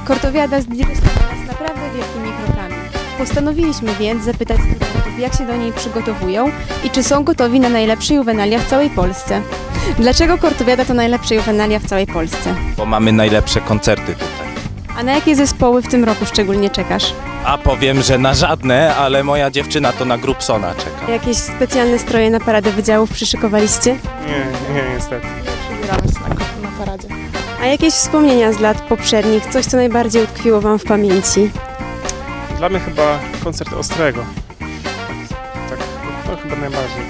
Kortowiada zbliża się do nas naprawdę wielkimi krokami. Postanowiliśmy więc zapytać studentów, jak się do niej przygotowują i czy są gotowi na najlepsze juwenalia w całej Polsce. Dlaczego Kortowiada to najlepsze juwenalia w całej Polsce? Bo mamy najlepsze koncerty tutaj. A na jakie zespoły w tym roku szczególnie czekasz? A powiem, że na żadne, ale moja dziewczyna to na Grubsona czeka. Jakieś specjalne stroje na paradę wydziałów przyszykowaliście? Nie, niestety. Przybieramy się na paradzie. A jakieś wspomnienia z lat poprzednich? Coś, co najbardziej utkwiło Wam w pamięci? Dla mnie chyba koncert Ostrego. Tak, no chyba najbardziej.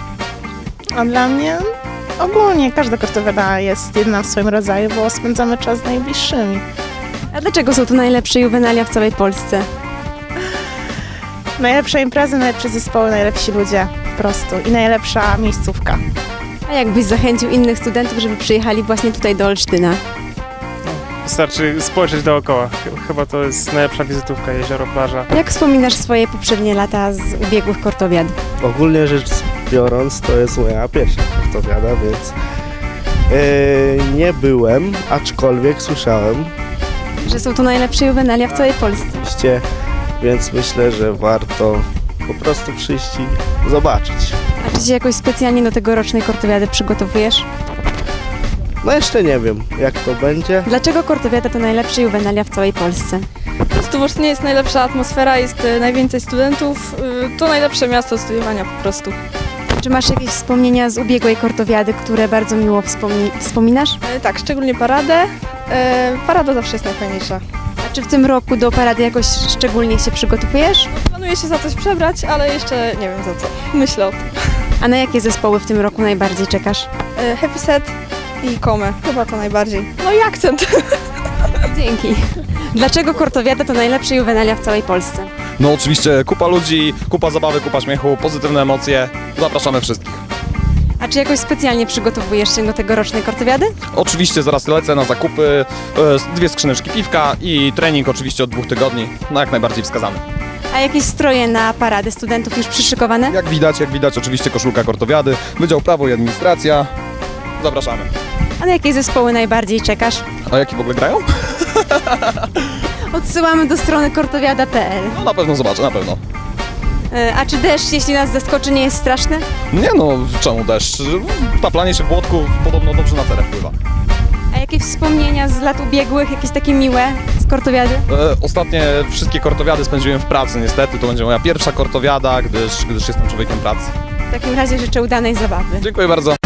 A dla mnie ogólnie każda Kortowiada jest jedna w swoim rodzaju, bo spędzamy czas z najbliższymi. A dlaczego są to najlepsze juwenalia w całej Polsce? Najlepsze imprezy, najlepsze zespoły, najlepsi ludzie po prostu i najlepsza miejscówka. A jakbyś zachęcił innych studentów, żeby przyjechali właśnie tutaj do Olsztyna? Wystarczy spojrzeć dookoła. Chyba to jest najlepsza wizytówka, jezioro, plaża. Jak wspominasz swoje poprzednie lata z ubiegłych Kortowiad? Ogólnie rzecz biorąc, to jest moja pierwsza Kortowiada, więc nie byłem, aczkolwiek słyszałem Że są to najlepsze juwenalia w całej Polsce. oczywiście, więc myślę, że warto po prostu przyjść i zobaczyć. A czy się jakoś specjalnie do tegorocznej Kortowiady przygotowujesz? No jeszcze nie wiem, jak to będzie. Dlaczego Kortowiada to najlepsze juwenalia w całej Polsce? Po prostu w Olsztynie jest najlepsza atmosfera, jest najwięcej studentów, to najlepsze miasto studiowania po prostu. Czy masz jakieś wspomnienia z ubiegłej Kortowiady, które bardzo miło wspominasz? Tak, szczególnie paradę. Parada zawsze jest najfajniejsza. A czy w tym roku do parady jakoś szczególnie się przygotowujesz? Planuję się za coś przebrać, ale jeszcze nie wiem za co. Myślę o tym. A na jakie zespoły w tym roku najbardziej czekasz? Happy Set i Come, chyba to najbardziej. No i akcent. Dzięki. Dlaczego Kortowiada to najlepsze juwenalia w całej Polsce? No oczywiście kupa ludzi, kupa zabawy, kupa śmiechu, pozytywne emocje. Zapraszamy wszystkich. A czy jakoś specjalnie przygotowujesz się do tegorocznej Kortowiady? Oczywiście zaraz lecę na zakupy, 2 skrzyneczki piwka i trening oczywiście od 2 tygodni. No jak najbardziej wskazany. A jakieś stroje na paradę studentów już przyszykowane? Jak widać oczywiście koszulka Kortowiady, Wydział Prawo i Administracja. Zapraszamy. A na jakie zespoły najbardziej czekasz? A jaki w ogóle grają? Odsyłamy do strony kortowiada.pl. No na pewno zobaczę, na pewno. A czy deszcz, jeśli nas zaskoczy, nie jest straszny? Nie no, czemu deszcz? Taplanie się w błotku podobno dobrze na cerę wpływa. A jakieś wspomnienia z lat ubiegłych, jakieś takie miłe z Kortowiady? Ostatnie wszystkie Kortowiady spędziłem w pracy niestety. To będzie moja pierwsza Kortowiada, gdyż jestem człowiekiem pracy. W takim razie życzę udanej zabawy. Dziękuję bardzo.